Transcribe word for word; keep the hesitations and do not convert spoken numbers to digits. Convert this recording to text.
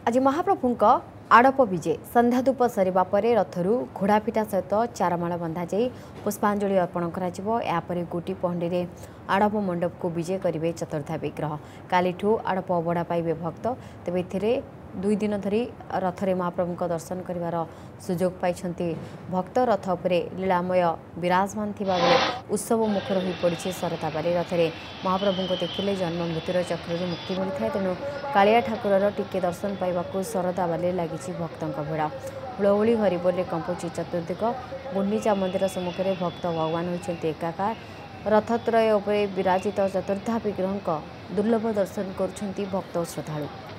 आज महाप्रभुଙ୍କ आड़प विजे संध्या धूप सरिबा परे रथरू घोड़ापिटा सहित चारमाल बंधा जाई पुष्पांजलि अर्पण कर गोटी पहंडी रे आड़प मंडप को विजय करेंगे चतुर्था विग्रह। कालीठू आड़प अबड़ा पाइबे भक्त। तेज ए दुई दिन धरी रथरे महाप्रभु दर्शन कर सुजोग पाई भक्त। रथ उपरे लीलामय विराजमान थिबा बेले उत्सव मुखर हो पड़ी शरता बाली। रथरे महाप्रभु को देखिले जन्म मृत्युर चक्र मुक्ति मिलता है। तेणु कालिया ठाकुर टिके दर्शन पाइबा शरता बाली लगी भक्तों भेड़। हुलहुली हरिबोल कंपुची चतुर्दिग। गुंडीचा मंदिर सम्मुख में भक्त भगवान होती एकाकार। रथत्रय उपरे विराजित चतुर्था विग्रह दुर्लभ दर्शन करुछंती भक्त और श्रद्धालु।